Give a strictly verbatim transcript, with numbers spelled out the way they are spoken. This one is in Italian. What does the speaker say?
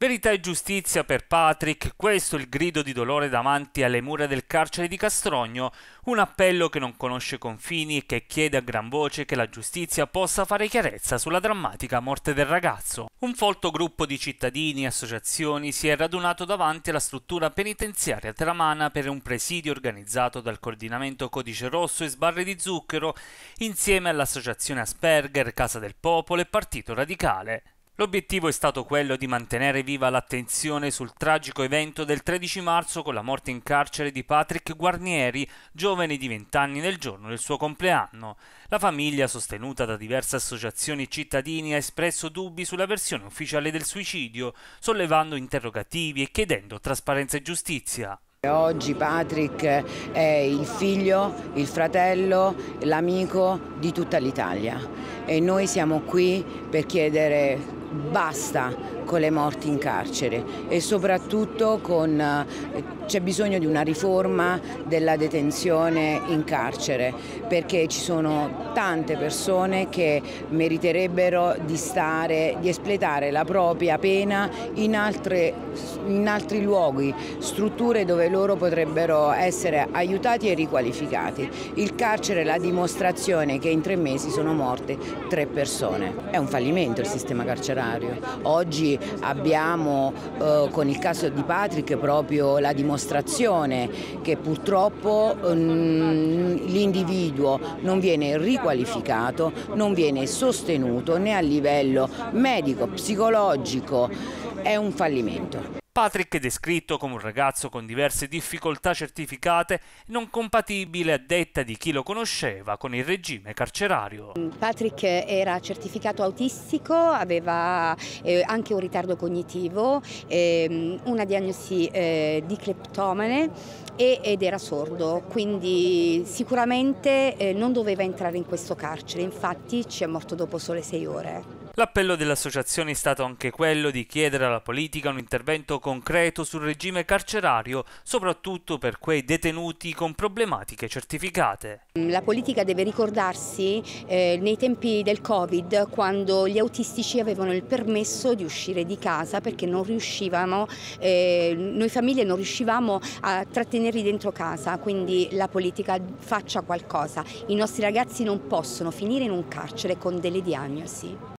Verità e giustizia per Patrick, questo è il grido di dolore davanti alle mura del carcere di Castrogno, un appello che non conosce confini e che chiede a gran voce che la giustizia possa fare chiarezza sulla drammatica morte del ragazzo. Un folto gruppo di cittadini e associazioni si è radunato davanti alla struttura penitenziaria teramana per un presidio organizzato dal Coordinamento Codice Rosso e Sbarre di Zucchero, insieme all'Associazione Asperger, Casa del Popolo e Partito Radicale. L'obiettivo è stato quello di mantenere viva l'attenzione sul tragico evento del tredici marzo con la morte in carcere di Patrick Guarnieri, giovane di venti anni nel giorno del suo compleanno. La famiglia, sostenuta da diverse associazioni cittadini, ha espresso dubbi sulla versione ufficiale del suicidio, sollevando interrogativi e chiedendo trasparenza e giustizia. Oggi Patrick è il figlio, il fratello, l'amico di tutta l'Italia e noi siamo qui per chiedere basta con le morti in carcere e soprattutto con c'è bisogno di una riforma della detenzione in carcere, perché ci sono tante persone che meriterebbero di stare, di espletare la propria pena in, altre, in altri luoghi, strutture dove loro potrebbero essere aiutati e riqualificati. Il carcere è la dimostrazione che in tre mesi sono morte tre persone. È un fallimento il sistema carcerario. Oggi abbiamo eh, con il caso di Patrick proprio la dimostrazione che purtroppo mm, l'individuo non viene riqualificato, non viene sostenuto né a livello medico, psicologico, è un fallimento. Patrick è descritto come un ragazzo con diverse difficoltà certificate, non compatibile a detta di chi lo conosceva con il regime carcerario. Patrick era certificato autistico, aveva eh, anche un ritardo cognitivo, eh, una diagnosi eh, di cleptomane e, ed era sordo, quindi sicuramente eh, non doveva entrare in questo carcere, infatti ci è morto dopo sole sei ore. L'appello delle associazioni è stato anche quello di chiedere alla politica un intervento concreto sul regime carcerario, soprattutto per quei detenuti con problematiche certificate. La politica deve ricordarsi eh, nei tempi del Covid, quando gli autistici avevano il permesso di uscire di casa perché non riuscivamo, eh, noi famiglie non riuscivamo a trattenerli dentro casa, quindi la politica faccia qualcosa. I nostri ragazzi non possono finire in un carcere con delle diagnosi.